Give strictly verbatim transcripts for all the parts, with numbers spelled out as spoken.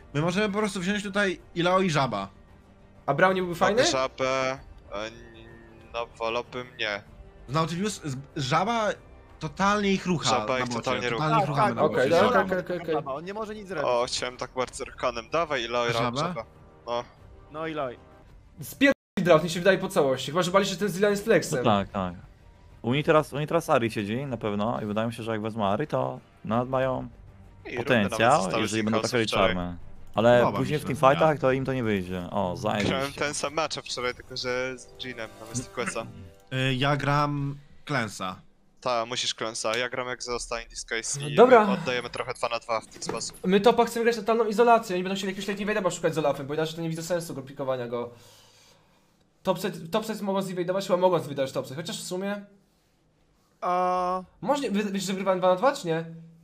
My możemy po prostu wziąć tutaj Ilao i Żaba. A Brown nie byłby fajny? Żabę... No wolałbym nie. Z Nautilus, Żaba totalnie ich rucha Żaba na ich bocie. totalnie rucha. Totalnie ich Tak, ruchamy tak, na okej, bocie. dobra, Żaba okej, okej, ma okej. On nie może nic zrobić. O, chciałem tak bardzo Rkanem. Dawaj, Ilao i Żaba? Żaba. No. No i loj. Spierdolę draft, mi się wydaje po całości. Chyba, że bali się, że ten Zilan jest flexem. No tak, tak. U nich teraz, u nich teraz Ari siedzi na pewno i wydaje mi się, że jak wezmą Ari, to nawet mają I rundy nawet potencjał, zostały jeżeli z będą Inkausów trafiali wczoraj. czarne. Ale Podoba mi później się w to, teamfightach to im to nie wyjdzie. O, Grałem zajebiście. ten sam mecz wczoraj, tylko że z Jeanem na Mystiquesa. Y, Ja gram Cleansa. Ta, musisz klęsa. Ja gram jak zostanie Discase i Dobra. my oddajemy trochę dwa na dwa w ten sposób. My topa chcemy grać totalną izolację, oni będą chcieli jakiegoś late invade'a szukać z Olafem, bo inaczej to nie widzę sensu komplikowania go. Topside, topside mogą zinvadować, chyba mogą zinvadować topside, chociaż w sumie... A... Może, wy, wiesz, że wygrywamy dwa na dwa, czy nie?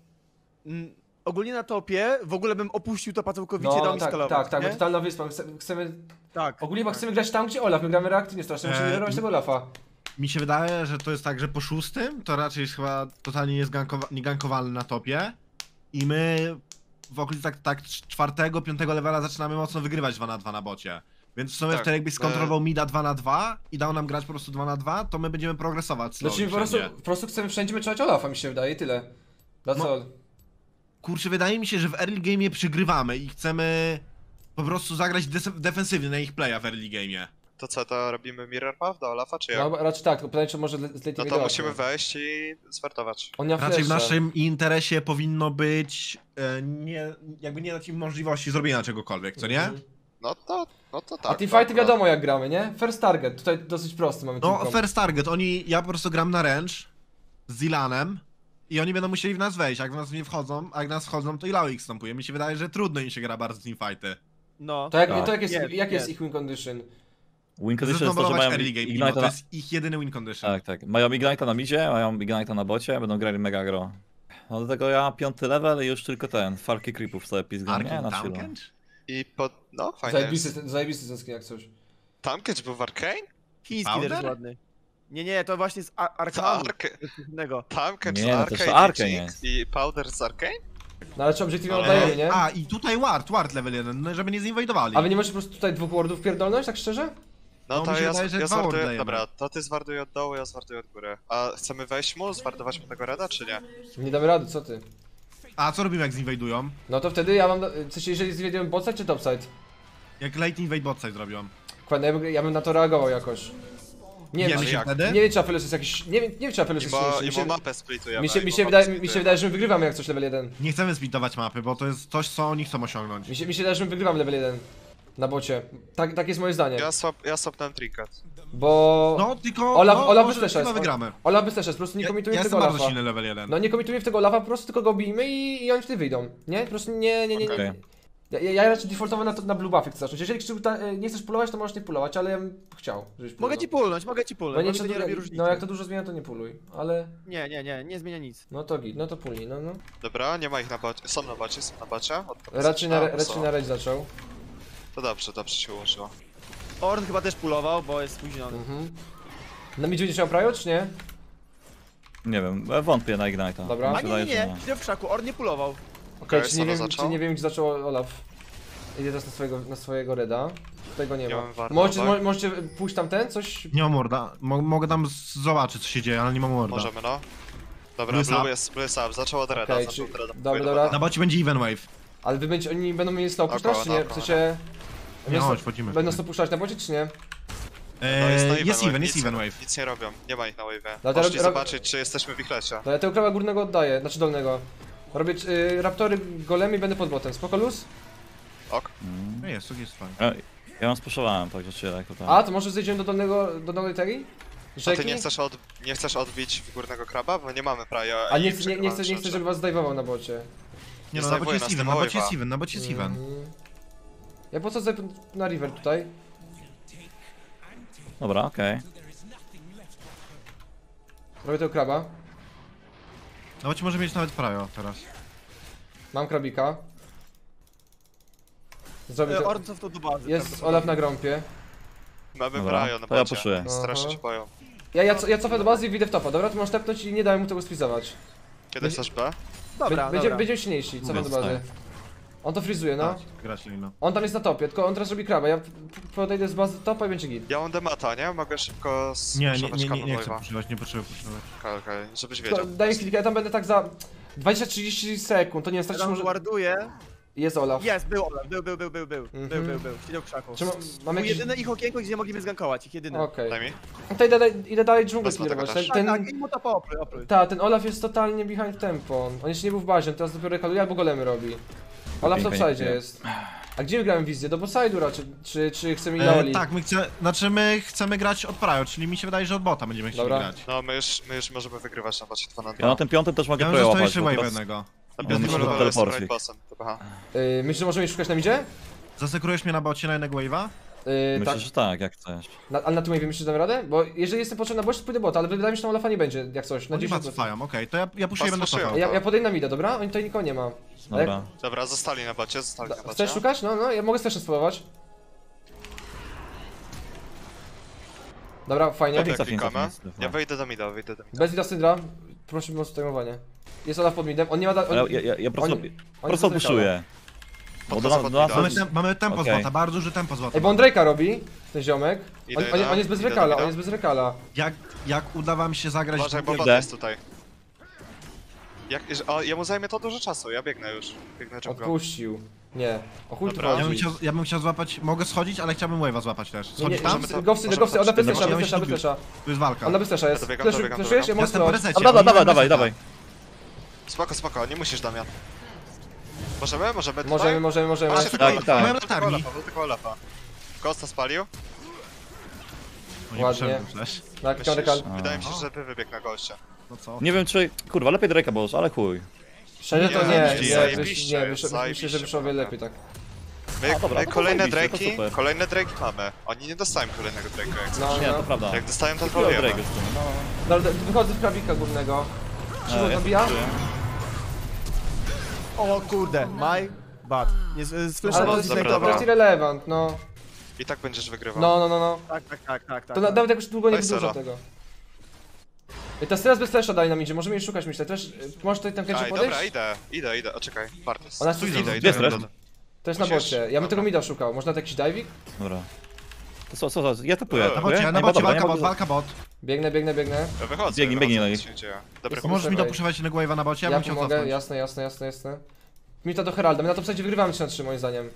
Mm, ogólnie na topie w ogóle bym opuścił topa całkowicie, No, dał mi tak, skalować, tak, tak, bo nie? totalna wyspa, chcemy, chcemy... Tak. Ogólnie chcemy grać tam, gdzie Olaf, my gramy reaktywnie strasznie, musimy Eee, ignorować tego Olafa. Mi się wydaje, że to jest tak, że po szóstym to raczej jest chyba totalnie niezgankowa- niegankowalny na topie. I my w okolicach tak czwartego, piątego levela zaczynamy mocno wygrywać dwa na dwa na bocie. Więc w sumie Tak, wtedy jakbyś e- skontrolował mida dwa na dwa i dał nam grać po prostu dwa na dwa, to my będziemy progresować slowly Znaczy po prostu, wszędzie. po prostu chcemy wszędzie meczować Olafa, mi się wydaje, i tyle. That's No. all. Kurczę, wydaje mi się, że w early game'ie przygrywamy i chcemy po prostu zagrać des- defensywnie na ich playa w early game'ie. To co, to robimy Mirror Path do Olafa, czy jak? No raczej tak, tylko pytanie, czy może z late No to invade'ować, musimy no. wejść i zwartować. On nie ma Raczej w flasha. naszym interesie powinno być e, nie, jakby nie dać im możliwości zrobienia czegokolwiek, co nie? Mhm. No to, no to tak. A teamfighty dobra. wiadomo jak gramy, nie? First target, tutaj dosyć prosty mamy No, team comp. first target, oni, ja po prostu gram na range z Zilanem i oni będą musieli w nas wejść, jak w nas nie wchodzą, a jak nas wchodzą, to Ilao ich stąpuje. Mi się wydaje, że trudno im się gra bardzo teamfighty. No. To jak, Tak. to jak jest, Jest, jak jest jest. ich win condition? Win condition jest to, że Zrezygnować mają early game, mimo, Ignite'a to na... jest ich jedyny win condition. Tak, tak. Mają Ignite'a na midzie, mają Ignite'a na bocie, będą grali mega agro. No do tego ja piąty level i już tylko ten, farki creepów sobie pizgam, nie? Arkin Na chwilę. Tankage? I po... no fajnie jest. Zajebisty, zajebisty ten skin jak coś. Tamkage był w Arcane? Chiński Powder? też ładny. Nie, nie, to właśnie z Ar To Arkanu. Arca... innego. Tamkage Nie, z no to Arcane to Arcane i jest. Jinx i Powder z Arcane? No ale czy obiektywnie Ale- oddajemy, nie? A, i tutaj ward, ward level jeden, no, żeby nie zinwajdowali. A wy nie możecie po prostu tutaj dwóch wardów pierdolnąć, tak szczerze? No No, to mi się ja, wydaje, że ja dwa wardy zwarduję, dajemy. dobra, to ty zwarduj od dołu, ja zwarduję od góry. A chcemy wejść mu, zwardować mu tego reda, czy nie? Nie damy rady, co ty? A co robimy jak zinwajdują? No to wtedy ja mam, w sensie jeżeli zwiedziemy botside czy topside? Jak late invade botside zrobią? Kładnie, ja bym, ja bym na to reagował jakoś. Nie wiem, Wiemy czy, się jak? wtedy? nie wiem czy Aphelios jest jakiś, nie wiem, nie wiem czy Aphelios jest Imo, silniejszy. Mi się, imo mapę splitujemy. mi się, mi imo się mapę wydaje, mi się splitujemy. wydaje, że my wygrywamy jak coś level jeden. Nie chcemy splitować mapy, bo to jest coś, co oni chcą osiągnąć. Mi się, mi się wydaje, że my wygrywamy level jeden. Na bocie. Tak, tak jest moje zdanie. Ja, swap, ja swapnąłem trinket. Bo... No, tylko Olaf, no, Olaf może bez chyba flesza wygramy. Olaf bez flesza, po prostu nie Ja, komitujmy ja tego jestem bardzo Olafa. silny level jeden. No nie komitujmy w tego Olafa, po prostu tylko go bijmy i, i oni wtedy wyjdą. Nie? Po prostu nie, nie, nie, nie. Okej. Ja, ja ja raczej defaultowo na, to, na blue buffy chcę zacząć. Jeżeli chcesz- ta- nie chcesz pullować, to możesz nie pullować, ale ja bym chciał, żebyś Mogę pullował. ci pulnąć, mogę ci No, pulnąć, nie, bo mi to nie trzeba- robi różnicy. no jak to dużo zmienia, to nie puluj, ale... Nie, nie, nie, nie zmienia nic. No to git, no to pulnij, no no. Dobra, nie ma ich na bocie. Są na bocie, są na bocie. Od- Raczej na, A, raczej są. na rage zaczął. To dobrze, dobrze się ułożyło. Orn chyba też pulował, bo jest spóźniony. Mhm. Na midzie będziesz miał prajo, czy nie? Nie wiem, wątpię na Ignite'a. Dobra. Mi A się nie, nie, wydaje, że nie, idę w krzaku, Orn nie pulował. Okej, Okej, czy, nie Solo wiem, zaczął? czy nie wiem gdzie zaczął Olaf. Idę teraz na swojego, na swojego reda. Tutaj go nie Nie ma. mam warta, Możecie, tak? mo, możecie pójść tam ten, coś... Nie mam morda. Mo mogę tam z- zobaczyć, co się dzieje, ale nie mam morda. Możemy, no. Dobra, Blue Blue Sub. jest, Blue jest up. Zaczął od Reda, Okej, zaczął czy- od Reda. dobra, Pójdę dobra. do Na bocie będzie even wave. Ale wy będzie, oni będą mieli slow push Około, teraz, czy nie? W około. sensie... Nie, Będą chodź, sto- wchodzimy. Będą stop puszczać na bocie, czy nie? No jest, na Eee, jest wave, even, jest nic, even wave. Nic nie robią, nie ma ich na wave'ie. No to Poszli rob- zobaczyć, czy jesteśmy w ich lecie. No ja tego krawa górnego oddaję, znaczy dolnego. Robię y, raptory golemy i będę pod botem. Spoko luz? Ok. No jest, to jest fajnie. Ja, ja ją spuszczowałem, także czy jak to tam. A, to może zejdziemy do dolnego, do dolnej terii? A Rzeki? ty nie chcesz, od, nie chcesz odbić w górnego kraba? Bo nie mamy praja. A i nie, chcę, nie, nie, przegrywamy chcę, nie chcę, rzeczy. żeby was zdejmował na bocie. Nie no, Jest na bocie na jest wave'a, even, na na bocie jest wave'a. even, na bocie jest even. Mhm. Ja po co zajdę na river tutaj? Dobra, okej. Robię tego kraba. Na bocie może mieć nawet prajo teraz. Mam krabika. Zrobię E, to. Orn cofnął do bazy. Jest Olaf na grąpie. Mamy Dobra, prajo na to ja bocie. puszuję. Strasznie Aha. się boją. Ja, ja, co- ja cofę do bazy i wyjdę w topa, dobra? Ty możesz tepnąć i nie dałem mu tego splizować. Kiedy Będzie- chcesz B? Dobra, Będzie, dobra. będziemy silniejsi, cofę do Więc bazy. tak. On to frizuje, no. Tak, grać lino. On tam jest na topie, tylko on teraz robi kraba. Ja p- p- podejdę z bazy topa i będzie git. Ja mam demata, nie? Mogę szybko Nie, nie, spuszować nie, nie, nie chcę Wave'a. puszować, nie potrzebuję puszować. Okej, okej, żebyś Tylko wiedział. daj mi chwilkę, ja tam będę tak za dwadzieścia trzydzieści sekund, to nie Ja stracisz tam może... warduję. Jest Olaf. Jest, był Olaf, był, był, był, był, był, Mhm. był, był, był, siedział w krzaku. Czy ma, mamy Był jakieś... jedyne ich okienko, gdzie mogliśmy zgankować, ich jedyne. Okej. Daj mi. To idę, idę dalej dżunglę Wezmę tego clearować. też. Ten, Tak, ten, tak, i mu to popry, opry. ta, ten Olaf jest totalnie behind tempo. On jeszcze nie był w bazie, on teraz dopiero rekaluje albo golemy robi. Olaf w Pięknie, topside nie. jest. A gdzie my gramy wizję? Do botside'u raczej, czy, czy chcemy iść na E, Oli? tak, my chcemy, znaczy my chcemy grać od prajo, czyli mi się wydaje, że od bota będziemy chcieli Dobra. grać. No, my już, my już możemy wygrywać na bacie dwa na Ja dwa. na tym piątym też mogę Ja bym został projować, jeszcze bo wave teraz... jednego. Na Ja piątym myślę, że levelu jest teleporcik. raid bossem. Aha. Yy, myślisz, że możemy ich szukać na midzie? Zasekurujesz mnie na bocie na jednego wave'a? Yy, Myślę, tak. że tak, jak chcesz. Na, ale na tym wave'ie myślisz, że damy radę? Bo jeżeli jestem potrzebny na bocie, to pójdę bota, ale wydaje mi się, że tam Olafa nie będzie, jak coś, na Oni was dziesięć procent. cofają, okej, to ja, ja puszuję będę puszują. cofał. Ja, ja podejdę na mida, dobra? Oni tutaj nikogo nie ma. Dobra. Dobra, zostali na bacie, zostali na bacie. Chcesz szukać? No, no, ja mogę też spróbować. Dobra, fajnie. Okej. Jak Cofnij, klikamy? cofnij, Ja wyjdę do mida, wyjdę do mida. Bez vida syndra, prosimy o zdejmowanie. Jest Olaf pod midem, on nie ma... Da, on, Ale ja, ja, ja po prostu, oni- po prostu oni odpuszuję. Bo do, Podchodzę do, pod do nas... mida. Mamy, tem, mamy tempo Okej. z bota, bardzo duże tempo z bota. Ej, bo on Drake'a robi, ten ziomek. Idę, On, on, idę. on jest bez Idę do rekala, mida. on jest bez rekala. Jak, jak uda wam się zagrać Uważaj, bo drugie- bot Idę. jest tutaj. Jak, o, jemu zajmie to dużo czasu, ja biegnę już. Biegnę dżunglą. Odpuścił. Nie. O chuj tu Dobra, ja bym, chodzi. chciał, ja bym chciał złapać, mogę schodzić, ale chciałbym wave'a złapać też. Nie, nie, Schodzić tam? możemy to- Gowsy, możemy gowsy, to ona bez przeczytać. flesza, Ja bez bym flesza, się bez dobił. flesza. Tu jest walka. Ona bez flesza jest. Ja dobiegam, Fleszu- dobiegam, Fleszujesz? Ja dobiegam. mogę Jestem po spróbować. resecie. A, dawaj, oni dawaj, nie dawaj, wiedzą. dawaj. Spoko, spoko, nie musisz, Damian. Możemy? Możemy tutaj? Możemy, możemy, możemy. Patrzcie Tak, tylko tak. Mają Olafa, latarni. Olafa, tylko Olafa. Kosta spalił? Oni Ładnie. potrzebują flash. Na Myślisz? rekal. Wydaje mi się, że ty wybiegł na gościa. No co? Nie wiem czy... Kurwa, lepiej Drake'a boż, ale chuj. Szczerze to Nie, nie, zajebiście, nie, zajebiście, nie, wyszło- zajebiście, myślę, że wyszło o wiele panowie. lepiej tak. My, A, dobra, my no to kolejne zajebiście, to Drake'i, super. kolejne Drake'i mamy. Oni nie dostają kolejnego Drake'a jak No, coś. Nie, to no. prawda. Jak dostają, to Kupiłem trolujemy. Drake'a w sumie, no. No, ale wychodzę z krabika górnego. Szymon E, ja zabija? to czuję. O kurde, my bad. Nie, z, z Ale flesza to Dobra, jest, dobra, to dobra. jest irrelevant, no. I tak będziesz wygrywał. No, no, no, no. Tak, tak, tak, tak, tak. To na- nawet jakoś długo nie Daj wydłuża solo. tego. I teraz teraz bez flesza dalej nam idzie, możemy jej szukać, myślę. Też, y, możesz tutaj tam kęcie Aj, podejść? dobra, idę, idę, idę, o czekaj, Bartus. Ona jest idę, tu- idę, Gdzie jest idę, rest? idę. To jest na Musisz? bocie. Ja bym Dobra. tego mida szukał. Można jakiś diving? Dobra. To co, co, co, ja typuję, Na Na typuję? bocie, na Ej, bocie, dobra, walka nie bot, mogę- walka bot. Biegnę, biegnę, biegnę. Ja wychodzę, Biegnij, wychodzę, biegnij, nic się nie dzieje. Dobry Jest- chłop. Możesz mi Okej. dopuszować jednego wave'a na bocie, ja Ja bym chciał pomogę, cofnąć. jasne, jasne, jasne, jasne. Mi to do Heralda, my na topside wygrywamy trzy na trzy moim zdaniem.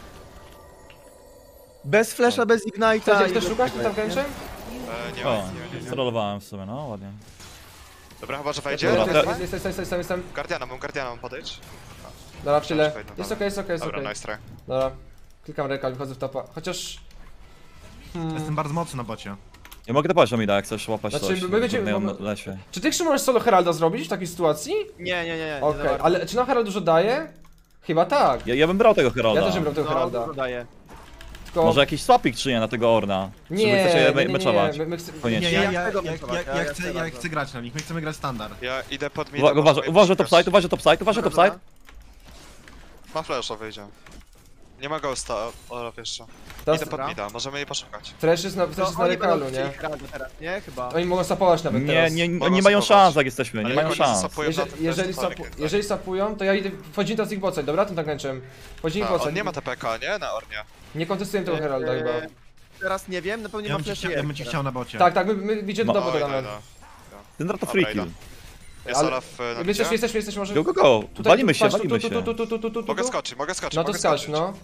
Bez flesza, bez ignite'a. Chcesz, i chcesz bez szukać tego, tam nie? kęczem? E, nie ma O, nic, nie ma, nie ma. zrolowałem w sumie, no ładnie. Dobra, chyba, że wejdzie? Dobra, Jestem, to- jestem, jestem, jestem, jestem, jestem. Guardianem, mam Guardianem, podejdź. Dobra, w tyle. Czekaj, no Jest dobra. okej, jest okej, jest Dobra, okej. nice try. Dobra. Klikam rekal, wychodzę w topa. Chociaż... Hmm. Jestem bardzo mocny na bocie. Ja mogę typować Omida, jak chcesz łapać Znaczy, coś my będziemy- w mamy- lesie. Czy ty Krzysztof możesz solo Heralda zrobić w takiej sytuacji? Nie, nie, nie, nie. Okej, nie za bardzo. ale czy nam Herald dużo daje? Chyba tak. Ja, ja bym brał tego Heralda. Ja też bym brał tego No, Heralda. dużo daje. Tylko... Może jakiś swapik czy nie na tego Orna? Czy Nie, wy chcecie nie, me- nie, nie, meczować? nie, my, my chce... Koniecznie. Nie, ja, Ja ja, chcę ja, go ja, meczować, ja, ja ja, chcę chcę, ja bardzo. chcę grać na nich, my chcemy grać standard. Ja idę pod midem. Uwa- Uważaj, bo uważaj szukasz. topside, uważaj topside, uważaj Dobra, topside. Ma flasha, wyjdzie. Nie ma ghosta, Olaf jeszcze. Teraz Idę pod Dobra. mida, możemy jej poszukać. Trash jest na, trash To jest na oni rekalu, będą nie? chcieli Heralda teraz, nie? Chyba. Oni mogą sapować nawet Nie, teraz. nie, Mogą nie mają sapować. szans jak jesteśmy, nie Ale mają jak oni szans. zasapują, no to Jeżeli, to jest jeżeli, totalnie sapu, kręcenie. jeżeli sapują, to ja idę, wchodzimy teraz ich bocać, dobra? Tym tak ręczem. Wchodzimy A, bocać. on nie ma T P K, nie? Na Ornie. Nie kontestuję tego Heralda Eee, chyba. Teraz nie wiem, na pewno nie Ja ma bym cię fleszy chciał, ja bym cię teraz. chciał na bocie. Tak, tak, my, my idziemy do No. botu, Oj, Damian. no, no. Ten to Dobra, free kill. idę. Jest Ale- Olaf e, na My midzie. jesteśmy, jesteśmy, jesteśmy może... Go, go, go! Tutaj, Walimy się, patrz, tu, walimy tu, się. tu, tu, tu, tu, tu, tu, tu. Mogę skoczyć, mogę skoczyć, No to mogę skacz, skoczyć. no.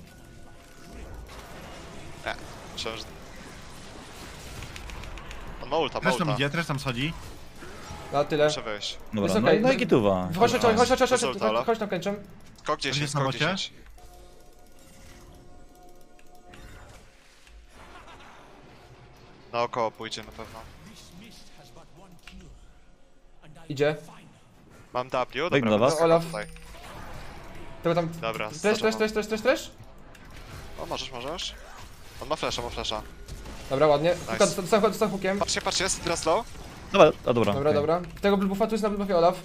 Myślałem, że... On ma ulta, ma Też tam ulta. idzie, też tam schodzi. Na tyle. Muszę wyjść. Dobra, Jest no, okej. no i gituwa. Chodź, chodź, chodź, chodź, chodź, chodź, Bez chodź, ulta, chodź, chodź tam kęczem. Skok dziesięć, jest na skok bocie? dziesięć. Naokoło pójdzie na pewno. Idzie. Mam W, Biegnę dobra, do was. będę Olaf. tutaj. Tego tam... Dobra, Też, zaczynam. też, też, też, też, też? O, możesz, możesz. On ma flasha, ma flasha. Dobra, ładnie. Nice. Tylko dostałem dostałem hookiem. Patrzcie, patrzcie, jest teraz low. Dobra, a dobra. Dobra, okej. dobra. Tego blue buffa tu jest na blue buffie Olaf.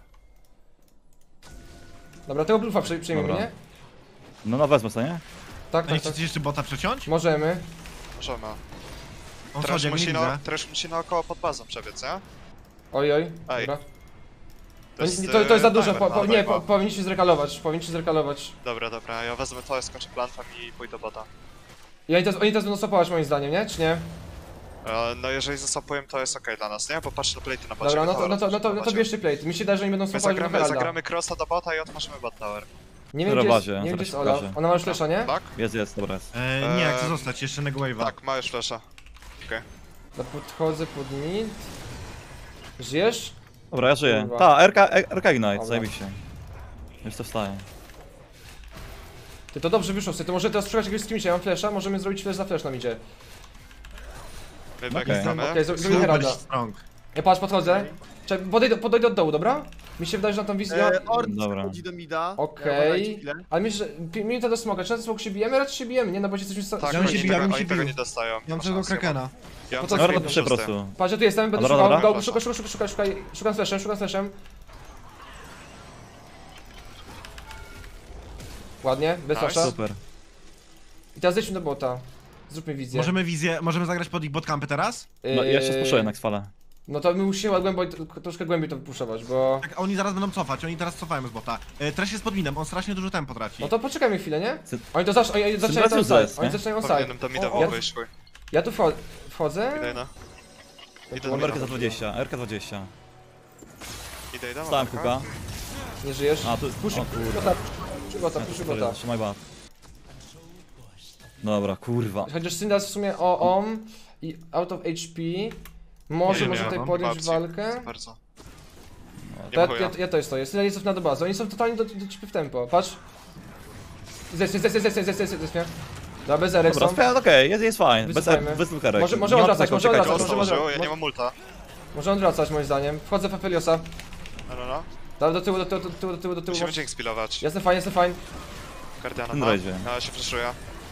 Dobra, tego blue buffa przy, przyjmijmy, Dobra. nie? No, no wezmę sobie, nie? Tak, No i tak, tak. chcecie jeszcze bota przeciąć? Możemy. Możemy. On Trash schodzi, jak nie musi, na, widzę. trash musi naokoło pod bazą przebiec, nie? Oj, oj. Ej. Dobra. To, jest, nie- to, to jest za e, dużo, timer po, na po, nie, wave'a. po, powinniście zrekalować, powinniście zrekalować. Dobra, dobra, ja wezmę to, skończę plantem i pójdę do bota. I oni teraz, oni teraz będą stopować moim zdaniem, nie? Czy nie? E, no jeżeli zasapuję, to jest okej dla nas, nie? Bo patrzę na plate na bocie. Dobra, no to, no to, no to, no to Zobaczcie. bierzcie plate. Mi się wydaje, że oni będą My stopować do zagramy, Heralda. zagramy crossa do bota i otworzymy bot tower. Nie wiem, Na gdzie jest, bazie, nie wiem, gdzie zaraz jest się Olaf. pokaże. Ona ma już flesza, nie? Tak? Jest, jest, dobra jest. E, nie, Eee, chcę zostać, jeszcze jednego wave'a. Tak, ma już flasha. Okej. No podchodzę pod mid. Żyjesz? Dobra, ja żyję. Kurwa. Ta, R K, R K Ignite, Dobra. zajebiście. Już to wstaje. Ty to dobrze wyszło sobie, to może teraz szukać jakiegoś skrimcia, ja mam flesza, możemy zrobić flash za flash nam idzie. My Okej. backstamy. Okej, zro- zrobimy Super Heralda. strong. Ja patrz, podchodzę. Czekaj, podejdę, podejdę od dołu, dobra? Mi się wydaje, że na tą wizję... E, Ord Dobra. chodzi do mida. Okej. Uważajcie chwilę. Ale myślę, że pi- minuta do smoka, czy na ten smok się bijemy? Raczej się bijemy, nie? No bo jesteśmy... sta- Tak, Ja bym oni, się bił, ja tego, bym się oni tego bił. nie dostają. Ja mam Masz tego rację, krakena. Ja mam Po co tego Dobra, chwilę, to przy po szósty. prostu. Patrz, ja tu jestem, będę Dobra, szukał, dobra. go, szukaj, szukaj, szukaj, szukaj, szukaj, szukam z flashem, szukam z flashem. Ładnie, bez Nice. flasha. Super. I teraz zejdźmy do bota. Zróbmy wizję. Możemy wizję, możemy zagrać pod ich botcampy teraz? No ja się Yy, spuszuję na kwale. No to my musimy głębiej, troszkę głębiej to wypuszować, bo... Tak, oni zaraz będą cofać, oni teraz cofają z bota. E, Trash jest pod minem, on strasznie dużo tempo traci. No to poczekajmy chwilę, nie? Sy- Oni to zasz, oni, oni zaczynają Symbiotyzm on jest, side, oni nie? zaczynają on side. Powinienem do mida O, o. wyjść. Ja tu wcho- wchodzę. Idę na. Idę Mam do R K za mida. dwadzieścia, R K dwadzieścia. Idę, idę. Stałem mam kuka. Nie żyjesz? A, tu- Puszy, o kurde. bota, puszy bota, puszy bota. Trzymaj bat. Dobra, kurwa. Chociaż Syndras w sumie o om i out of H P. Może, Nie, może nie, tutaj mam podjąć babci. walkę. Bardzo. To ja, chuja. ja, ja to jest to, jest tyle jest na do bazy. Oni są totalnie do, do cipy w tempo. Patrz. Zes, zes, zes, zes, zes, zes, zes, zes, zes, Dobra, bez erek Dobra, są. spia- okej, jest, jest fajnie. Bez, Wycofajmy. bez lukerek. Może- może Nie ma odwracać, tego, może czekajcie. odwracać. Został, może- żył, ja nie mo- mam multa. Może on wracać moim zdaniem. Wchodzę w Afeliosa. No, no, no. Dobra, do tyłu, do tyłu, do tyłu, do tyłu, do tyłu. Musimy Jinx pilować. Jestem fajny, jestem fajny. Guardiana Ten ma. wejdzie. Ja się flashuję.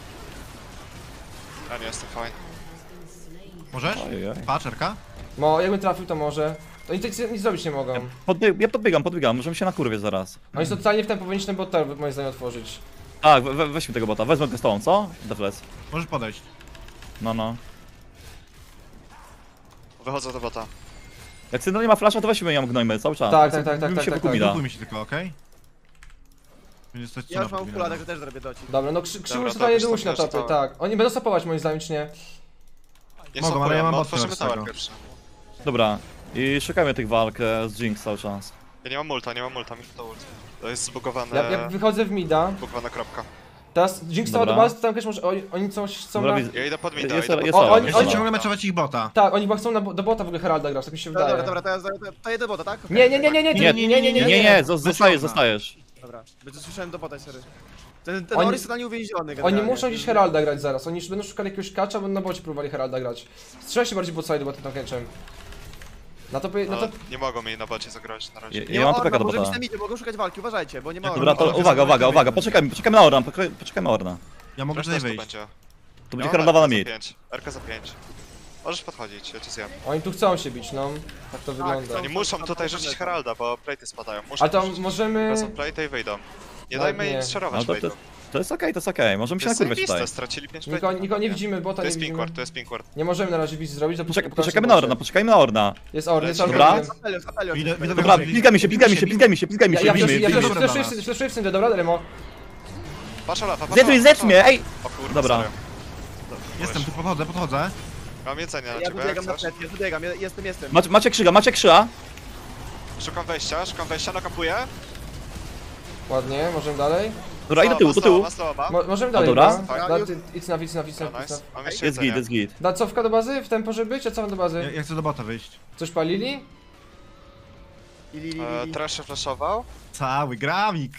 Ja nie jestem fajny. Możesz? Ojej. Patrz, Erka. Mo, jakbym trafił to może. To oni nic, nic zrobić nie mogą. Podbieg, ja podbiegam, podbiegam, możemy się na kurwie zaraz. Oni są totalnie w tempo, powinniśmy ten bot tower moim zdaniem otworzyć. Tak, we, we, weźmy tego bota, wezmę go z tobą, co? Defles. Możesz podejść. No, no. Wychodzę do bota. Jak Syndra nie ma flasha, to weźmy ją gnojmy cały czas. Tak, tak, tak, tak, Bym tak, się tak, wokół tak. mida. Grupujmy się tylko, okej? Będzie stać Ja już cena mam pod kula, midem. także też zrobię docik. Dobra, no krzy, krzywu Dobra, jest to totalnie jakoś dłuższy na tam topie, leży tak. Oni będą stopować moim zdaniem, czy nie? Nie Mogą, są ale ja mam my bot otworzymy teraz tower tego. pierwszy. Dobra. I szukajmy tych walk e, z Jinx cały czas. Ja nie mam multa, nie mam multa, mi to ult. To jest zbugowane... Ja, ja wychodzę w mida. Zbugowana kropka. Teraz Jinx stała do Dobra. bazy, to tam też może oni, oni coś chcą Dobra, na... widzę. Ja idę pod mida, Jest- idę pod jest O, Ola, oni- jest oni Chcę Ola. ciągle meczować ich bota. Tak, oni chyba chcą na, do bota w ogóle Heralda grać, tak mi się Dobra, wydaje. dobra, dobra, to ja, to, to jedę bota, tak? Okej. Nie, nie, nie, nie, nie, Nie, nie, nie, nie, nie, Nie, nie, zos- Bez zostajesz, okna. zostajesz. Dobra, będzie słyszałem do bota, sorry. Ten, ten Oni- Ori jest totalnie uwięziony Oni generalnie. muszą gdzieś Heralda grać zaraz, oni już będą szukali jakiegoś kacza, będą na bocie próbowali Heralda grać. Strzelaj się bardziej bot side, bo tym catchem. Na to, na No, to... nie mogą mi na bocie zagrać na razie. Ja, Nie ja ma mam Orna, topeka do może być bota. na midzie, mogą szukać walki, uważajcie, bo nie ma Ja Orna. Dobra, to Dobra, uwaga, to uwaga, jest- uwaga, poczekajmy, poczekajmy na Orna, poczekaj- poczekajmy na Orna. Ja mogę Zresztą tutaj to wyjść. będzie. To Ja będzie mam heraldowana R K za mid. pięć. R K za pięć. Możesz podchodzić, ja cię zjem. Oni tu chcą się bić, no. Tak to wygląda. Oni muszą tutaj rzucić Heralda, bo plate'y spadają. Muszą Ale to rzucić. możemy... Wezmą plate i wyjdą. Nie Tak, dajmy nie. im No strzerować to, to, plate'u. to jest okej, to jest okej, możemy To się na jest kurwie tutaj. zajebiste, stracili pięć Niko, plate'ów. niko nie widzimy, bota To nie jest widzimy. pinkward, to jest pinkward. Nie możemy na razie wizji zrobić, dopóki Poczek- pokażemy Poczekamy na bocie. Orna, poczekajmy na Orna. Jest Orn, jest Orn. Dobra. wiem. Apelios, Apelios. Idę- idę Dobra, Dobra, pizgamy się, pizgamy się, pizgamy się, pizgamy Ja, się, ja, bijmy, ja, ja, bijmy. dobra, flashuję dobra. w flashuję w tym, dobra, Remo? Patrz Olafa, patrz Zecz mnie, Olafa, zecz mnie, ej! O kurwa, Dobra. sorry. Jestem, tu podchodzę, podchodzę. Mam jedzenie na Ja ciebie, jak wybiegam na chcesz. plec, ja wybiegam, ja jestem, jestem. Macie, macie krzyga, macie krzyga. Szukam wejścia, szukam wejścia, nakapuję. Ładnie, możemy dalej. Dobra, i do tyłu, do tyłu. Ma slowa, Mo możemy dalej, dobra. no. Tak. Da- ty- Idź na, idź na, idź na, ma. idź na. Nice. Mam jeszcze Jest git, jedzenie. jest git. Da cofka do bazy? W tempo, żeby być? A co mam do Ja, bazy? ja chcę do bota wyjść. Coś palili? I, li, li, E, li. Trash się flashował. Cały gramik.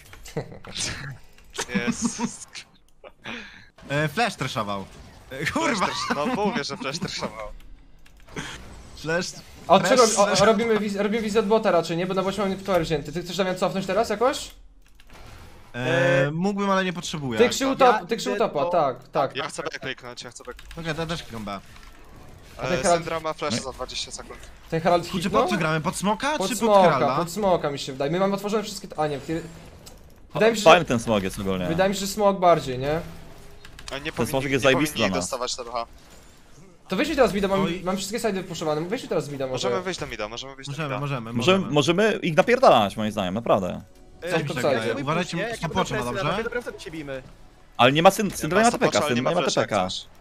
Jest. E, flash trashował. E, kurwa, Flash trash- No mówię, że flash trashował. flash... A od czego Press- o, o, robimy, wiz, robimy wizję od bota raczej, nie? Bo na bocie mamy tower wzięty. Ty chcesz Damian cofnąć teraz jakoś? E, mógłbym, ale nie potrzebuję. Ty krzył Ja top, ty krzył idę topa, do- tak, tak. Ja chcę backliknąć, ja chcę backliknąć. Okej, okay, też klikam B. A ten E, Herald- Syndra ma flash za dwadzieścia sekund. Ten Herald Kurczę, hitnął? pod co gramy? Pod smoka Pod czy pod smoka, Heralda? pod smoka mi się wydaje. My mamy otworzone wszystkie... A nie, ty... Wydaje mi się, Fajny że, ten smog jest ogólnie. wydaje mi się, że smok bardziej, nie? A nie smoczek powinni, jest nie zajebisty powinni dla nas. dostawać T B H. To weźmy teraz mida, mam, Oj. mam wszystkie sidy puszowane, weźmy teraz mida może. Możemy wyjść do mida, możemy wyjść do Możemy, mida. możemy, Możemy, możemy. możemy ich napierdalać moim zdaniem, naprawdę. Ej, Co jak to to wcale? jest mój Uważajcie, push, nie? Jak stop ja watcha, będę presję dobrze? na topie, to wtedy się bijmy. Ale nie ma syn, syndra nie ma Ja T P K, ale nie syndra ma nie ma T flasha, P jak K. chcesz.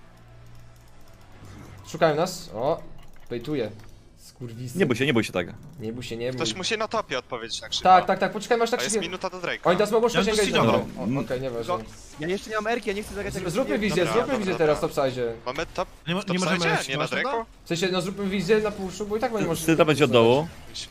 Szukają nas, o, bejtuje. Skurwisy. Nie bój się, nie bój się tego. Nie bój się, nie bój. Ktoś musi na topie odpowiedzieć na krzyk. Tak, tak, tak, poczekajmy aż A tak jest się... minuta do Drake'a. Oni teraz mogą Ja szukać tu engage siedziałem. dobra. O, Okej, nieważne. Ja jeszcze nie mam erki, ja nie chcę zagrać Z- jak Zróbmy wizję, Dobra, zróbmy dobra, wizję dobra. teraz, topside. Mamy top, Nie, mo- top nie możemy side? Nie na ściągnąć Drake'u? W sensie, no zróbmy wizję na puszu, bo i tak będzie można... Syndra będzie od dołu.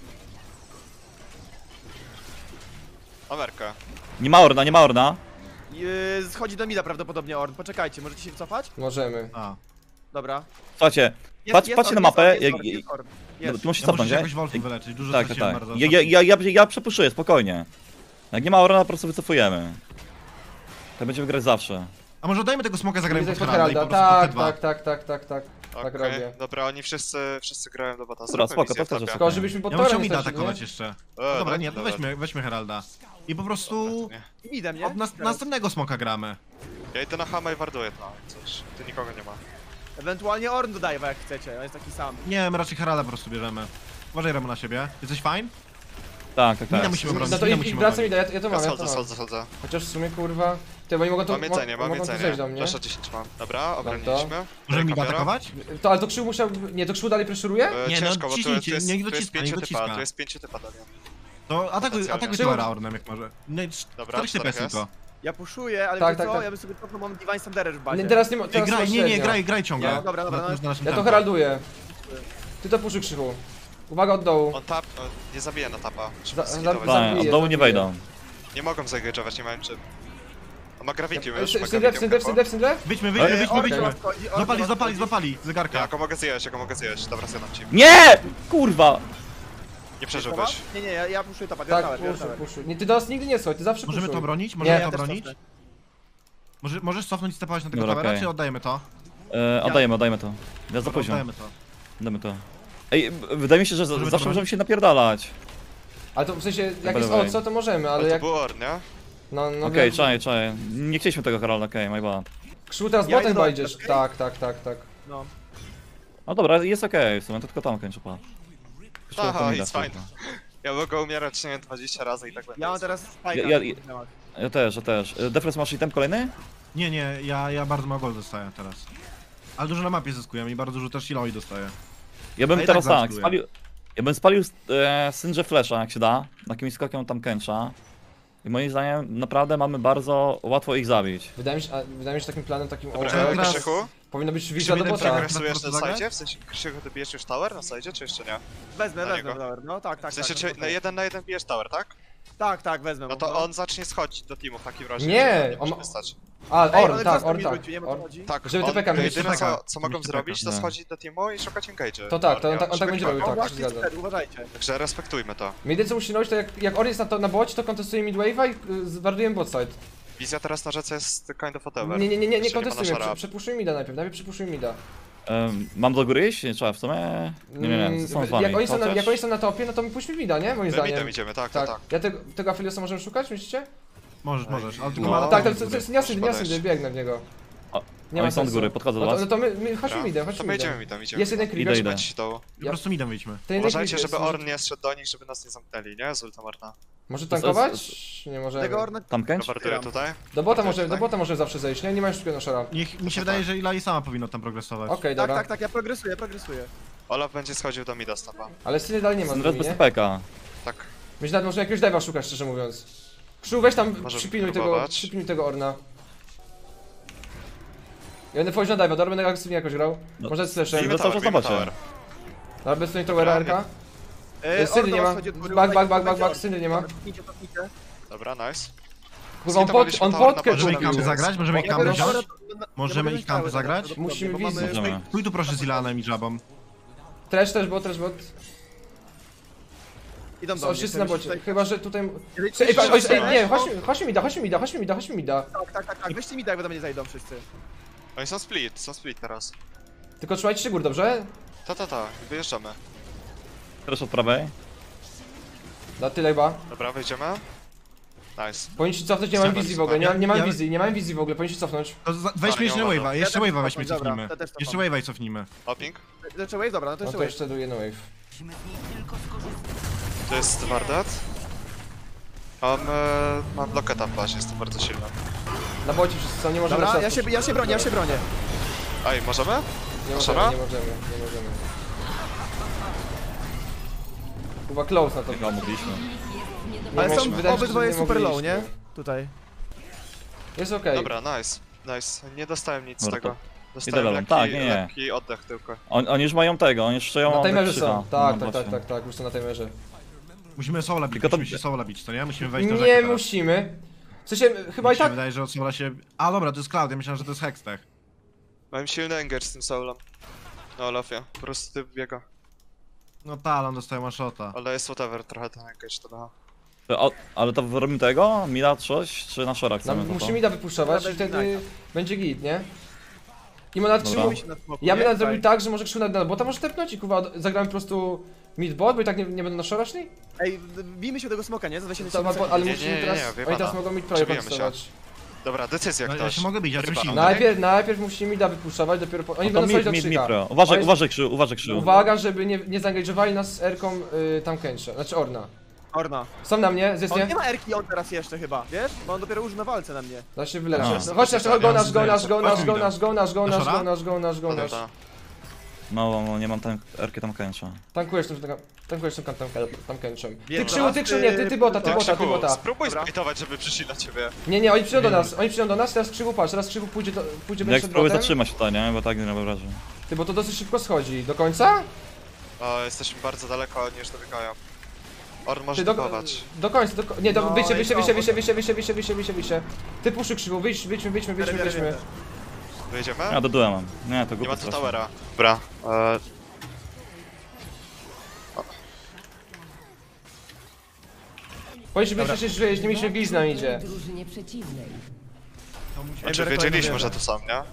Amerka. Nie ma Orna, nie ma Orna. Yy, Schodzi do mida prawdopodobnie Orn, poczekajcie, możecie się wycofać? Możemy. A. Dobra. Słuchajcie, Jest, patrz, jest patrzcie Orn, na jest mapę. Orn, jest jak- Orn, jest Orn. No, Jest. tu musisz Ja cofnąć, muszę nie? jakoś Wolfów wyleczyć, dużo Tak, tak, straciłem tak. bardzo. Ja, ja, ja, ja, ja przepuszuję, spokojnie. Jak nie ma Orna, po prostu wycofujemy. Tak będziemy grać zawsze. A może dajmy tego smoka, zagrajmy Widzę pod pod Heralda i po Heralda, prostu tak, T dwa. tak, tak, tak, tak, tak. Tak Okej, robię. dobra, oni wszyscy, wszyscy grają do bota. Dobra, Zróbmy spoko, wizję to też topie. jest Tylko żebyśmy pod Ja bym chciał torem mida stracili, atakować nie? jeszcze. E, Dobra, dobra, nie, to dobra. weźmy, weźmy Heralda. I po prostu Nie. I midem, nie? od nas, następnego smoka gramy. Ja idę na Hama i warduję to. Coś, tu nikogo nie ma. Ewentualnie Orn dodaje, jak chcecie, on jest taki sam. Nie, my raczej Heralda po prostu bierzemy. Uważaj Remo na siebie. Jesteś fine? Tak, tak, Mida tak. musimy bronić, No to mida i musimy wracam bronić. i da, ja, ja to Ja mam, ja to schodzę, mam. schodzę, schodzę. Chociaż w sumie kurwa... Ty, bo oni mogą to... Mam jedzenie, mo- mam mogą tu jedzenie. zejść do mnie. Proszę dziesięć mam. Dobra, obroniliśmy. Możemy mida Drake'a biorę. atakować? To, ale to krzył musiał... Nie, to krzył dalej preszuruje? E, Nie, no, ciężko, bo tu, ciśnijcie, tu jest, niech tu jest dociska, pięciu niech typa, dociska. tu jest pięciu typa Damian. To atakuj, Potencjalnie. atakuj Czemu- Towera Ornem jak może. No i Dobra, cztery typy czterech jest tylko. Ja puszuję, ale Tak, wiecie tak, co? tak. Ja bym sobie cofnął, mam Divine Sanderer w bazie. Nie, teraz nie ma... Ej, Teraz graj, masz nie, nie, średnio. graj, graj ciągle. No, dobra, dobra, Na- no. na naszym Ja to tempo. heralduję. Ty to puszy krzychu. Uwaga od dołu. On tap, on nie zabija na tapa. Za- Trzeba za- skitować. za- Tak, Zabiję, od dołu nie zabiję. wejdą. Nie mogą zagrage'ować, nie mają czym. On ma gravity już, ma Syndref, gravity syndref, tempo. syndref, syndref? Wyjdźmy, wyjdźmy, Ej, wyjdźmy, Orn wyjdźmy. do was wchodzi, Orn Zapali, do was zapali, wchodzi. zapali, Ja zegarka. go mogę zjeść, ja go mogę zjeść. Dobra, zjadam ci. Nie! Kurwa! Nie przeżyłbyś. Nie, nie, ja, ja puszuję topa, biorę Tak, tower, biorę puszu, tower. puszu. Nie, ty do nas nigdy nie słuchaj, ty zawsze Możemy puszuj. to bronić? Nie, Możemy ja to też bronić? cofnę. Może, możesz cofnąć i stepować na tego Dobra, towera, okej. czy oddajemy to? E, oddajemy, oddajemy to. Ja za późno. Oddajemy to. Oddajemy to. Ej, b- wydaje mi się, że z- Możemy to zawsze bronić? możemy się napierdalać. Ale to w sensie, jak By jest the way. o co, to możemy, ale Ale to jak... był Orn, nie? No, no Okej, wiem. czaj, czaj. Nie chcieliśmy tego Heralda, okej, my bad. Krzył teraz Ja botem idę do- wejdziesz. okej? Tak, tak, tak, tak. No. No dobra, jest okej, w sumie to tylko tam kończę, pa. Jeszcze Aha, to mi da it's fine. tylko. Ja mogę umierać, nie wiem, dwadzieścia razy i tak będę. Ja mam teraz spike'a. Ja- ja- Ja też, ja też. E, Defres masz item kolejny? Nie, nie, ja, ja bardzo mało gold dostaję teraz. Ale dużo na mapie zyskuję i bardzo dużo też Iloi dostaję. Ja bym A i teraz tak tak, zacytuję. spalił... Ja bym spalił e, Syndrze Flasha, jak się da. Jakimś skokiem tam kęcza. I moim zdaniem naprawdę mamy bardzo łatwo ich zabić. Wydaje mi się, a, wydaje mi się takim planem, takim Dobra, Czekaj, over, teraz- Krzychu? powinno być wizja do Krzywy bota. Deprak- Agresujesz na na zasadzie? sajdzie? W sensie, Krzychu, ty bijesz już tower na sajdzie, czy jeszcze nie? Wezmę, Na wezmę niego. tower, no tak, tak, W sensie, tak. czy no, na jeden na jeden bijesz tower, tak? Tak, tak, wezmę. No to on zacznie schodzić do teamu w takim razie. Nie, żeby on- może wystać. A, Ej, Orn, ale tak, custom Orn, mi tak. rzucił, nie wiem, o co Orn. chodzi. Tak, Żeby on, T P K mieć. jedyne T P K. co, co mogą Mieć T P K, zrobić, to nie. schodzić do teamu i szukać engage'y. To tak, to, Ornia, on, tak- on tak żeby będzie tak robił, O, tak, się właśnie zgadza. wtedy, uważajcie. Także respektujmy to. My jedyne co musi robić, to jak, jak Orn jest na, to, na bocie, to kontestuje midwave'a i y, zwardujemy botside. Wizja teraz na rzece jest kind of whatever. Nie, nie, nie, nie, nie Jeszcze ma kontestujmy, na szara. prze, przepuszczujmy mida najpierw, najpierw przepuszczujmy mida. Em, mam do góry iść? Nie trzeba, w sumie... Nie, nie, nie, Mm, są z wami. jak, oni są na, Chociaż- jak oni są na topie, no to my puśćmy mida, nie? Moim My zdaniem. midem idziemy, tak, tak, Tak. tak. Ja tego, tego Afiliosa możemy szukać, myślicie? Możesz, możesz, ale tylko No. ma... Tak, to, do to, góry. to jest jasny, Proszę jasny, podejść. biegnę w niego. O, Nie ma oni są od sensu. góry, podchodzę do No to, was. no to my, my chodźmy Dobra, midem, To chodźmy my midem. idziemy midem, idziemy. Jest jeden creep, Idę, wiesz, idę. Ci dołu. Po prostu midem wyjdźmy. ten jeden Uważajcie, creep żeby jest, Orn nie zszedł do nich, żeby nas nie zamknęli, nie? Z ultem Orna. Może To jest- tankować? Nie możemy. Tego Orna... Tam kęcz? Wartuję tutaj. Do bota Wartuję może, do tutaj. bota może zawsze zejść, nie? Nie ma już sztuki na szara. Niech, mi się wydaje, że Iloi sama powinno tam progresować. Okej, Tak, dobra. tak, tak, ja progresuję, progresuję. Olaf będzie schodził do mida stopa. Ale Syny dalej nie ma z Syndra nimi, bez nie? T P K. Tak. Myślę, nawet może jakiegoś dive'a szukać, szczerze mówiąc. Krzył, weź tam, Możemy przypilnuj tego, próbować. przypilnuj tego Orna. Ja będę wchodzić na dive'a, dobra, będę agresywnie jakoś grał. No, Może z Syndra slashem. Bijmy cały tower, czas na bijmy bocie. tower. Dobra, bez stoi towera R K. E, Syny Orn do nie was ma. wchodzi od góry, Back, back, uważajcie, back, back, back, uważajcie. Syny nie ma. Cofnijcie, cofnijcie. Dobra, nice. Kurwa, on pod, on Skitowaliśmy podkę tower na Możemy ich bocie. kampy zagrać? Możemy ich Ja kampy biorę wziąć? tower, no, no, Możemy ja ich kampy tower, zagrać? prawdopodobnie, Musimy bo wizję. mamy- Możemy. Pójdź tu proszę z Ilanem i Jabą. Trash też bot, trash bot. Idą do Są mnie, wszyscy na chcemy bocie, tutaj- chyba że tutaj... Jeżeli Ej, ktoś oj, chce- ej, nie, chodźmy, chodźmy mi da, chodźmy mi da, chodźmy mi da, chodźmy mi da, chodźmy mi da. Tak, tak, tak, weźcie mi daj, bo do mnie zajdą wszyscy. Oni są split, są split teraz. Tylko trzymajcie się gór, dobrze? Ta, ta, ta, wyjeżdżamy. Teraz od prawej. Da tyle chyba. Dobra, wyjdziemy. Nice. Powinniście cofnąć, nie mam Super, wizji w ogóle, nie, mam- nie mam Ja- wizji, nie mam wizji w ogóle, powinniście cofnąć. To za- Ale weźmy nie jeszcze ma wave'a, wady. jeszcze Ja też wave'a weźmy cofam, dobra, cofnijmy. ja też cofam. Jeszcze wave'a i cofnijmy. Hopping. Jeszcze wave, dobra, no to No jeszcze to wave. jeszcze do jedno wave. To jest Wardat. Mam, e, mam loketa w bazie, jestem bardzo silny. Na bocie wszyscy są, nie możemy Dobra, ja cofnąć. się, ja się bronię, ja się bronię. Ej, możemy? Nie Możemy? możemy, nie możemy, nie możemy. Chyba close na to. Chyba mogliśmy. Nie Ale mo- są wydaje mi się, że obydwoje nie super low, mogliśmy. nie? Tutaj. Jest okej. Dobra, nice. Nice. Nie dostałem nic z Dobra, tego. to Dostałem idę lekki, lewą. Tak, nie, nie. lekki oddech tylko. On, oni już mają tego, oni już czują Na timerze krzycha. są, tak, No tak, tak, właśnie. tak, tak, już są na timerze. Musimy sola bić, Tylko to- musimy się sola bić, to nie? Musimy wejść na rzekę Nie teraz. musimy. W sensie, chyba Mi i się tak. wydaje, że od sola się... A dobra, to jest Cloud, ja myślałem, że to jest Hextech. Mam silny engage z tym soulem. No Olafie, po prostu ty biega. No ta, ale on dostaje one shota. Ale jest whatever, trochę ten engage to da. O, ale to robimy tego? Mila coś, czy na szora No, chcemy to? musimy da wypuszczować i Dobra, wtedy Ignite'a. będzie git, nie? I ma nawet Dobra. krzywu. Musimy się na smoku, Ja bym nie? nawet zrobił Tutaj. tak, że może krzywu na bo tam może tepnąć i kurwa zagramy po prostu mid-bot, bo i tak nie, nie będą na szora szli? Ej, bijmy się do tego smoka, nie? Za dwadzieścia To, sekund. bo, ale Nie, musimy nie, nie, teraz. nie, wie Oni teraz pana. mogą mid prawie Przebijemy się. kontestować. Dobra, decyzja No, ja ktoś. się mogę bić, ja Ryba. coś inny. Najpierw, najpierw musimy da wypuszczować, dopiero po. Oni No to będą mid, stać do mid, krzyka. mid, pro. Uważaj, Oni- uważaj krzył, uważaj krzył. Uwaga, żeby nie, nie zaangażowali nas Erką y, tam Kensha, znaczy Orna. Orna. Są na mnie, zjesz On nie? nie ma erki on teraz jeszcze chyba, wiesz? Bo on dopiero użył na walce na mnie. Da się wyleczyć. A. No, chodź nasz, go nasz, go nasz, go nasz, Chodźmy, go nasz, go nasz, go nasz, go nasz, go nasz, go nasz. Dobra. No, no, nie mam tam erki tam kończa. Tankujesz tym, tankujesz tym tam, tam Kensham. Ty Wiem, krzywu, ty teraz krzywu, nie, ty, ty bota, ty ty- bota, ty Krzyku, bota. spróbuj Dobra. zbejtować, żeby przyszli na ciebie. Nie, nie, oni przyjdą do nas, oni przyjdą do nas, teraz krzywu patrz, teraz krzywu pójdzie do, pójdzie Jak będzie przed spróbuję botem. zatrzymać tutaj, nie? Bo tak nie robię wrażenia. Ty, bo to dosyć szybko schodzi. Do końca? O, jesteśmy bardzo daleko, oni już dobiegają. Orn może Ty do, dokować. do końca, do, nie, do, No wyjście, i wyjście, to, wyjście, bo- wyjście, wyjście, wyjście, wyjście, wyjście, wyjście, wyjście. Ty puszy krzywu, wyjdź, wyjdźmy, wyjdźmy, wyjdźmy, Biorę, wyjdźmy. biorę, Wyjedziemy? Ja do duela mam. Nie, to Nie głupie ma tu strasznie. towera. Dobra. E, Powinniśmy być że nie mieliśmy glizz nam idzie. Drużynie przeciwnej. znaczy biorę wiedzieliśmy, kolejną że to są, nie?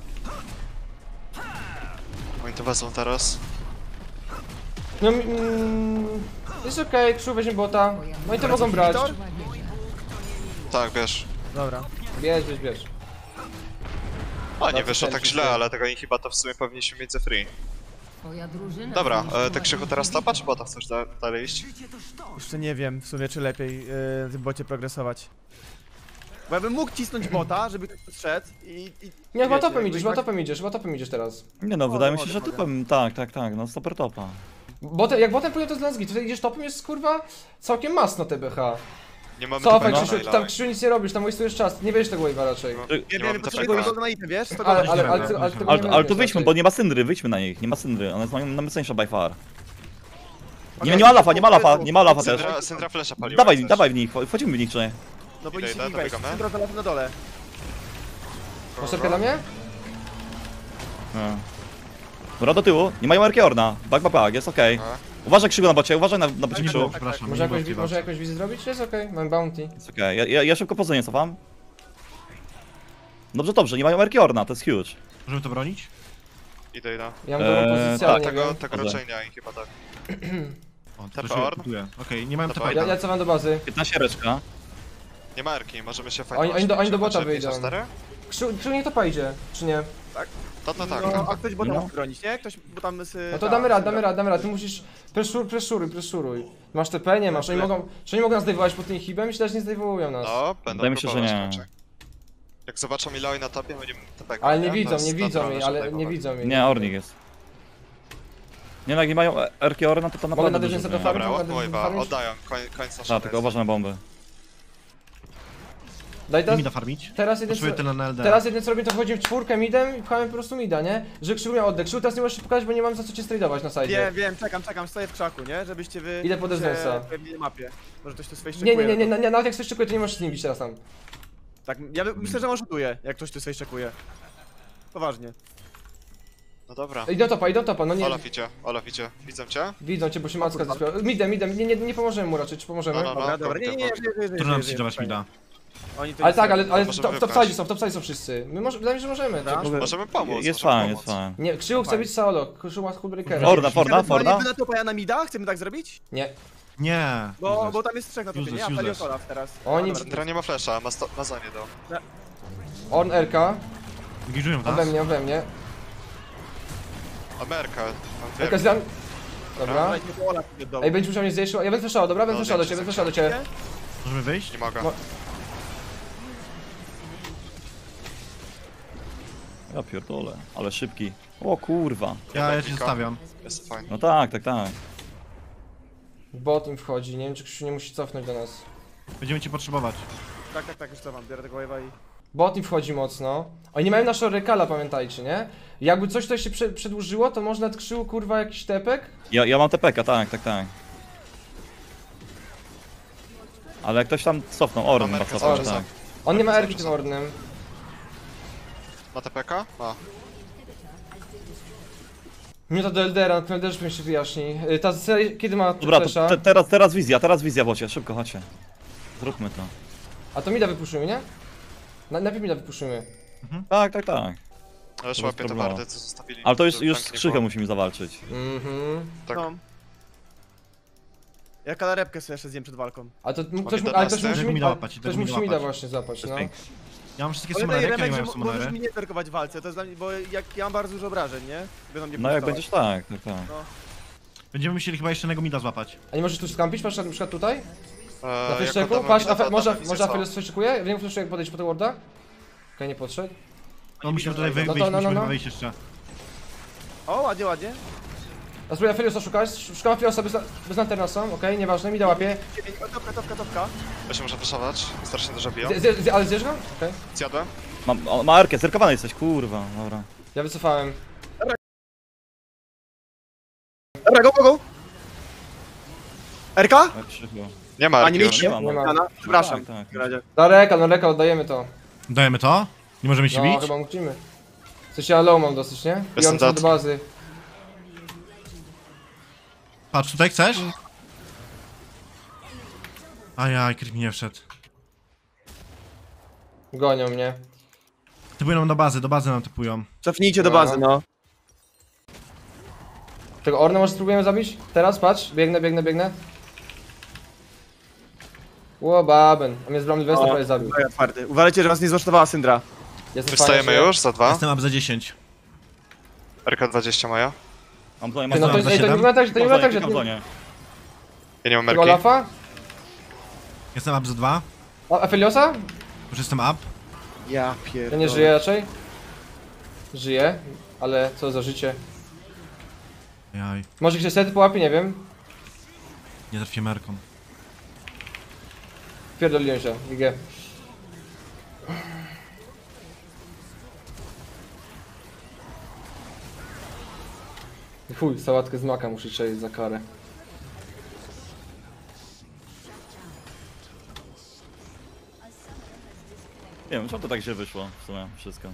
Oni to wezmą teraz. No, mm, jest okej, okay, krzywu weźmie bota. No i to mogą brać. Wiktor? Tak, wiesz. Dobra. Bierz, bierz, bierz. O, nie Bardzo wyszło tak chętnie źle, się- ale tego i chyba to w sumie powinniśmy mieć za free. Twoja drużyna Dobra, e, zniszczyła tak Krzychu teraz topa, czy bota chcesz da dalej iść? Jeszcze nie wiem w sumie, czy lepiej yy, w tym bocie progresować. Bo ja bym mógł cisnąć bota, żeby ktoś szedł i... i Nie, chyba wiecie, topem jakby idziesz, tak- chyba topem idziesz, chyba topem idziesz teraz. Nie no, O, wydaje mi się, mogę, że mogę. typem, tak, tak, tak, no super topa. Botem, jak botem pójdą to z Lansgi, tutaj idziesz topem jest kurwa całkiem masno T B H. Nie mamy Cofaj topa Krzysiu, na tam Krzysiu nic nie robisz, tam wastujesz czas, nie wiesz tego wave'a raczej. No, Nie nie wiem, mamy potrzebuję topa. go na item, wiesz? sto Ale, godzin ale, nie ale, będę. ale, ale tego Ale, nie ale będziesz tu wyjdźmy, raczej. bo nie ma syndry, wyjdźmy na nich, nie ma syndry, one mają najmocniejsze by far. Nie, Okej, nie ma lafa, nie ma lafa, nie ma lafa też. Syndra, Syndra Flesza paliła. Dawaj, jak coś. dawaj w nich, wchodzimy w nich, czy nie? No bo Idę, nic idę, nie wejść, dobiegamy. Syndra znalazł na dole. Masz tepkę na mnie? No. Dobra, do tyłu, nie mają Erkeorna, bak, bak, bak, jest okej. A. Uważaj krzyku na bocie, uważaj na, na bocie Tak, krzyku. tak, Przepraszam, Może nie jakąś, było może chwila. jakąś wizję zrobić? Jest okej, mam bounty. Jest okej, ja, ja, ja szybko pozycję cofam. Dobrze, dobrze, nie mają Erkeorna, to jest huge. Możemy to bronić? Idę, idę. Ja mam dobrą Eee, pozycję, ale Tak, nie tego, wiem. tego Dobrze. raczej nie, chyba tak. O, to Tepa się Orn? kupuję. Okej, nie mam Tepa tepa. Ja, ja cofam do bazy. piętnaście reczka. Nie ma Erki, możemy się Oni- fajnie. oni do- oni do bota wyjdą. cztery? Krzysiu, Krzysiu niech topa idzie, czy nie? To, to tak. No, a ktoś bota No. musi bronić, nie? Ktoś, bo tam... z- No to ta, damy radę, Syndra. damy radę, damy radę. Ty musisz preszur, preszuruj, preszuruj. Masz T P? Nie masz. Oni mogą, czy oni mogą nas zdejmować pod tym hibem? Myślę, że nie zdejmują nas. No, będą Wydaje mi się, że próbować nie. raczej. Jak zobaczą Iloi na topie, będziemy tepek. Ale nie widzą, nie widzą jej, ale nie widzą jej. Nie, Ornik jest. Nie no, jak nie mają Erkeorna, to to Mogę naprawdę na dużo dyżynce zmienia. farmić? Dobra, Mogę na Wojwa, farmić? oddają, koń, końc naszego. Tak, tylko uważaj na bomby. Daj Nie teraz, mi da farmić? teraz jeden Potrzebuję tyle na L D. Teraz jedyne co robimy to wchodzimy w czwórkę midem i pchamy po prostu mida, nie? Że Krzysiu miał oddech. Krzysiu teraz nie możesz się pokazać, bo nie mam za co cię stradować na sajdzie. Wiem, wiem, czekam, czekam, stoję w krzaku, nie? Żebyście wy... Idę po się Desnosa. pojawili na mapie. Może ktoś tu swoje Nie, nie, nie, nie, nie, nawet jak coś czekuje, to nie możesz z nim bić teraz tam. Tak, ja by- myślę, że on szutuje, jak ktoś tu swoje czekuje. Poważnie. No dobra. Idą topa, idą topa, no nie. Olaf idzie, Olaf idzie. Widzę cię? Widzą cię, bo się macka zespiała. Midem, midem, nie, nie, nie pomożemy mu raczej, czy pomożemy? No, no, no. Dobra, dobra, nie, nie, nie, żyję, żyję, Trudno żyję, nam żyję, przyjmować spokojnie. mida. Oni tu Ale nic tak, nie ale, ale możemy top, top wybrać. side są, top side są wszyscy. My może, wydaje mi się, że możemy, tak? Dobra. Możemy pomóc. Jest możemy fajnie, pomóc. jest fajnie. Nie, Krzysiu chce być solo, Krzysiu ma Hullbreakera. Forda, Forda, Ewentualnie Forda. wy na topa, ja na mida? Chcemy tak zrobić? Nie. Nie. Bo, Useless. bo tam jest trzech na topie, Useless, nie? Aphelios useless. Olaf teraz. Oni- A, dobra. Syndra nie ma flesza, ma, sto- ma zonie do. Orn R K. Giżują nas. Ode mnie, ode mnie. Ameryka. R K zjadł. Dobra. Dawajcie, bo Olaf idzie do dołu. Ej, będziesz musiał mnie zjeść. Ja będę fleszał, dobra? Będę No, fleszał do dzięki, ciebie, będę fleszał do ciebie. Możemy wyjść? Nie mogę. Mo- Ja pierdolę, ale szybki. O kurwa. Ja, ja cię Klika. zostawiam. Jest fajnie. No tak, tak, tak. Bot im wchodzi, nie wiem czy Krzysiu nie musi cofnąć do nas. Będziemy cię potrzebować. Tak, tak, tak, już cofam, biorę tego wave'a i... Bot im wchodzi mocno. Oni nie mają naszego rekala, pamiętajcie, nie? Jakby coś tutaj się prze przedłużyło, to można tkrzył kurwa jakiś tepek. Ja, ja mam T P K, tak, tak, tak. Ale jak ktoś tam cofnął, Orn chyba Ameryka cofnął, Orn. tak. On nie ma Cały erki czas. tym ordnem. Ma T P K? Ma. Minuta do Eldera, na też mi się wyjaśni. Y, Ta seria, kiedy ma Dobra, to flesza? te, teraz, teraz wizja, teraz wizja, bocie, szybko, chodźcie. Zróbmy to. A to mida wypuszczymy, nie? Na, najpierw mida wypuszczymy. Tak, tak, tak. Ale już bez łapię te problemu. wardy, co zostawili. Ale to już, żeby już tank z nie Krzychem było. musimy zawalczyć. Mhm. Tak. No. Ja kalarepkę sobie jeszcze zjem przed walką. A to m- ktoś, Oni ale ktoś do nas, musi tak? mi Mida łapać, ktoś tego musi mida mi da łapać. właśnie zapać, To no. jest piękne. Ja mam wszystkie Pamiętaj, summonery, jakie nie Remek, mają że mo- możesz summonery. mi nie zerkować w walce, to jest dla mnie, bo jak ja mam bardzo dużo obrażeń, nie? Będą mnie No jak prostować. będziesz tak, tak, tak. Będziemy musieli chyba jeszcze jednego mida złapać. A nie możesz tu skampić, masz na przykład tutaj? Na Eee, jak fleszczeku? oddamy Patrz, mida, afe, to może, oddamy może wizję, Aphelios fleszczekuje? Wiem, fleszczuje jak podejść po tego warda? Okej, nie podszedł. No musimy tutaj No wyjść, to- wyjść, no, no, musimy no. chyba wyjść jeszcze. O, ładnie, ładnie. A spróbuję Aphelios szukać, szukam Aphelios bez, bez lanterna są, okej, nieważne, mi da łapie. Dziewięć, o, topka, topka, topka. To się może wyszawać. Strasznie dużo biją. Zje- zje- zje- Ale zjesz go? Okej. Zjadłem. Mam, o, ma Arkę, zerkowany jesteś, kurwa, dobra. Ja wycofałem. Dobra, go, go, go. R K? Jak Krzychu. Nie ma A, Arki nie już. mieliście? Nie ma, Nie ma. Jana, przepraszam. Tak, tak. W takim razie. Da rekal, no rekal, oddajemy to. Dajemy to? Nie możemy się No, bić? chyba musimy. W sensie ja low mam dosyć, nie? I Jestem on co dead. do bazy. Patrz, tutaj chcesz? Ajaj, kryt mi nie wszedł. Gonią mnie. Typują nam do bazy, do bazy nam typują. Cofnijcie do bazy, no. Tego Orna może spróbujemy zabić? Teraz, patrz, biegnę, biegnę, biegnę. Ło, baben. On mnie z bramy Westa O, prawie zabił. Dobra, twardy. Uważajcie, że was nie złasztowała Syndra. Jestem Wystajemy fajny, już za dwa. Jestem up za dziesięć. R K dwadzieścia moja. Mam zonie, Ty, mam no to, zonie. za ej, to nie siedem? wygląda tak, że to nie Klikam wygląda tak, zonie, że... klikam ty- zonie. Ja nie mam Tego Merki. Olafa? Jestem up za dwa. A Apheliosa? Już jestem up. Ja pierdolę. To nie żyje raczej? Żyje, ale co za życie. Jaj, Może ktoś sety połapie, nie wiem. nie trafię merką. Pierdoliłem się, G G. Chuj, sałatkę z maka muszę przejść za karę. Nie wiem, czemu to tak źle wyszło w sumie wszystko.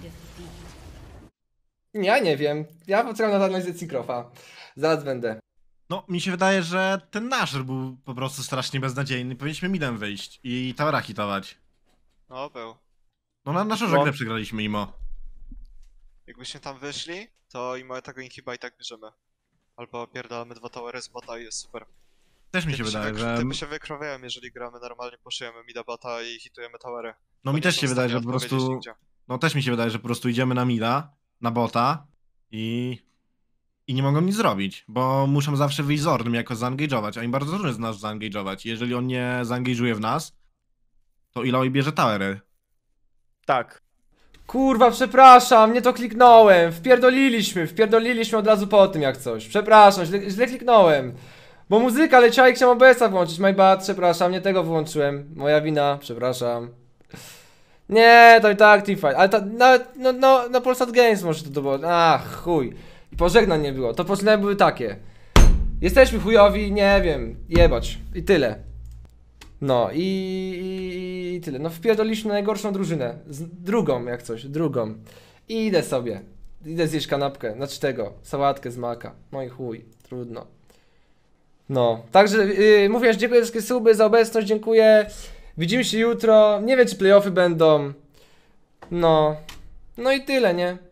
Ja nie wiem. Ja poczekam na analizę Cinkrofa. Zaraz będę. No, mi się wydaje, że ten nasz był po prostu strasznie beznadziejny. Powinniśmy midem wyjść i towera hitować. No był. No na naszą No. grę przegraliśmy imo. Jakbyśmy tam wyszli, to i mamy tego inhiba i tak bierzemy. Albo pierdolamy dwa towery z bota i jest super. Też mi się Typy wydaje, wykr- że... Typy się wykrwawiają, jeżeli gramy normalnie, puszujemy mida bota i hitujemy towery. No Bo mi nie też są się w wydaje, stanie że po odpowiedzieć prostu... nigdzie. No też mi się wydaje, że po prostu idziemy na mida, na bota i... I nie mogą nic zrobić, bo muszą zawsze wyjść z Ornem jako zaangage'ować, a im bardzo trudno jest nas zaangage'ować. Jeżeli on nie zaangage'uje w nas, to Iloi bierze towery. Tak. Kurwa, przepraszam, nie to kliknąłem. Wpierdoliliśmy, wpierdoliliśmy od razu po tym jak coś. Przepraszam, źle, źle kliknąłem. Bo muzyka leciała i chciałem O B S-a włączyć. My bad, przepraszam, nie tego wyłączyłem. Moja wina, przepraszam. Nie, to i tak teamfight. Ale to nawet no, no, na Polsat Games może to było. Ach, chuj. I pożegnań nie było. To pożegnania były takie. Jesteśmy chujowi, nie wiem, jebać. I tyle. No i, i, i tyle. No wpierdoliśmy na najgorszą drużynę. Z drugą jak coś, drugą. I idę sobie. Idę zjeść kanapkę, znaczy tego, sałatkę z maka. No i chuj, trudno. No, także yy, mówię, że dziękuję za wszystkie suby, za obecność, dziękuję. Widzimy się jutro. Nie wiem czy playoffy będą. No. No i tyle, nie?